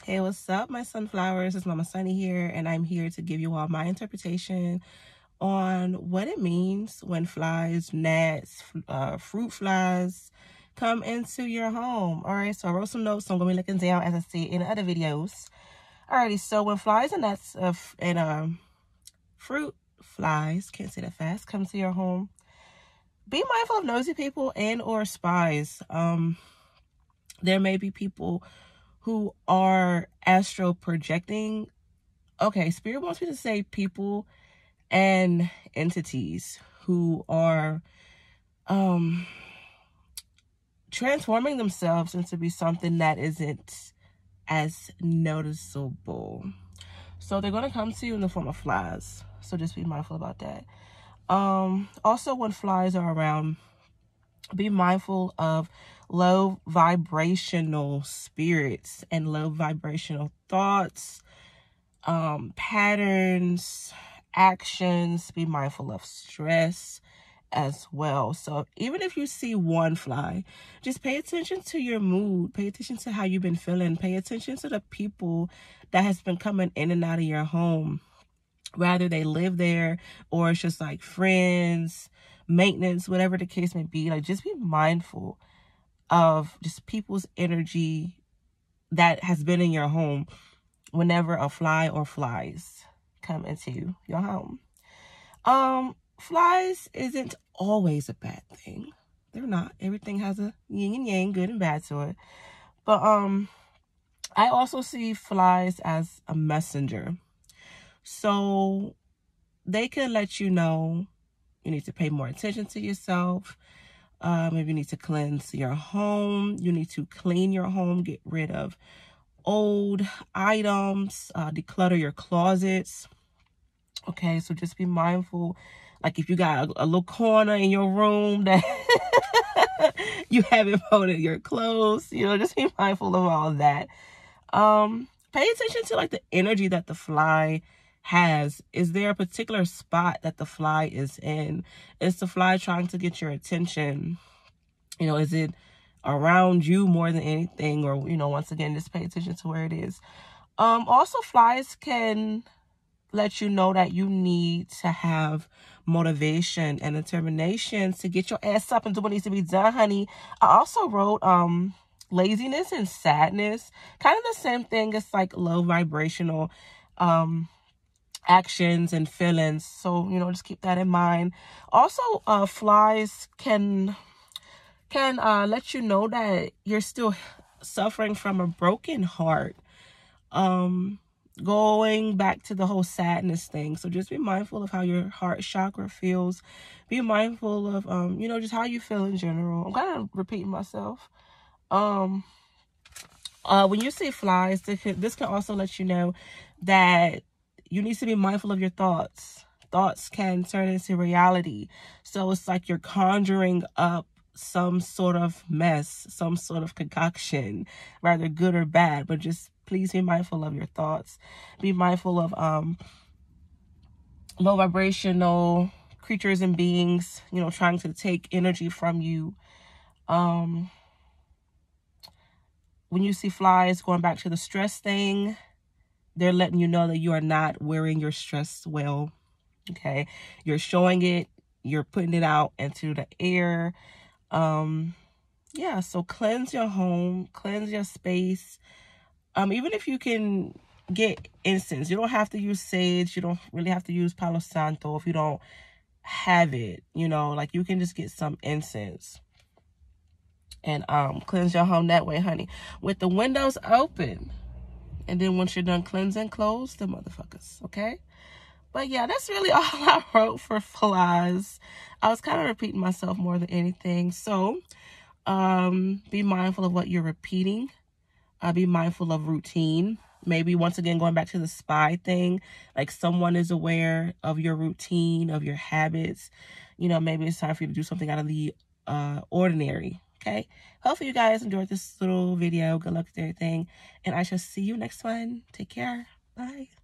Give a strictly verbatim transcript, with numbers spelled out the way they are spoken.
Hey, what's up, my sunflowers? It's Mama Sunny here, and I'm here to give you all my interpretation on what it means when flies, gnats, uh, fruit flies come into your home. All right, so I wrote some notes, so I'm going to be looking down as I see it in other videos. Alrighty, so when flies and gnats uh, and um, fruit flies, can't say that fast, come to your home, be mindful of nosy people and or spies. Um, there may be people who are astral projecting. Okay, Spirit wants me to say people and entities who are um transforming themselves into be something that isn't as noticeable. So they're going to come to you in the form of flies. So just be mindful about that. Um, also, when flies are around, be mindful of low vibrational spirits and low vibrational thoughts, um, patterns, actions. Be mindful of stress as well. So even if you see one fly, just pay attention to your mood, pay attention to how you've been feeling, pay attention to the people that has been coming in and out of your home, whether they live there or it's just like friends, maintenance, whatever the case may be. Like, just be mindful of just people's energy that has been in your home whenever a fly or flies come into your home. Um, flies isn't always a bad thing. They're not. Everything has a yin and yang, good and bad to it. But um, I also see flies as a messenger. So they can let you know you need to pay more attention to yourself. Uh, maybe you need to cleanse your home. You need to clean your home, get rid of old items, uh, declutter your closets. Okay, so just be mindful. Like if you got a, a little corner in your room that you haven't folded your clothes, you know, just be mindful of all of that. Um, pay attention to like the energy that the fly has. Is there a particular spot that the fly is in? Is the fly trying to get your attention? You know, is it around you more than anything? Or, you know, once again, just pay attention to where it is. Um, also, flies can let you know that you need to have motivation and determination to get your ass up and do what needs to be done, honey. I also wrote um laziness and sadness, kind of the same thing. It's like low vibrational um actions and feelings, so you know, just keep that in mind. Also, uh flies can can uh let you know that you're still suffering from a broken heart, um going back to the whole sadness thing. So just be mindful of how your heart chakra feels. Be mindful of um you know, just how you feel in general. I'm kind of repeating myself. um uh when you see flies, this can, this can also let you know that you need to be mindful of your thoughts. Thoughts can turn into reality. So it's like you're conjuring up some sort of mess, some sort of concoction, rather good or bad. But just please be mindful of your thoughts. Be mindful of um low vibrational creatures and beings, you know, trying to take energy from you. Um when you see flies, going back to the stress thing, they're letting you know that you are not wearing your stress well. Okay, you're showing it, you're putting it out into the air. Um yeah, so cleanse your home, cleanse your space. Um even if you can get incense, you don't have to use sage, you don't really have to use Palo Santo if you don't have it, you know, like you can just get some incense and um cleanse your home that way, honey, with the windows open. And then once you're done cleansing, close the motherfuckers, okay? But yeah, that's really all I wrote for flies. I was kind of repeating myself more than anything. So um, be mindful of what you're repeating. Uh, be mindful of routine. Maybe once again, going back to the spy thing, like someone is aware of your routine, of your habits. You know, maybe it's time for you to do something out of the uh, ordinary. Okay, hopefully you guys enjoyed this little video. Good luck with everything, and I shall see you next one. Take care. Bye.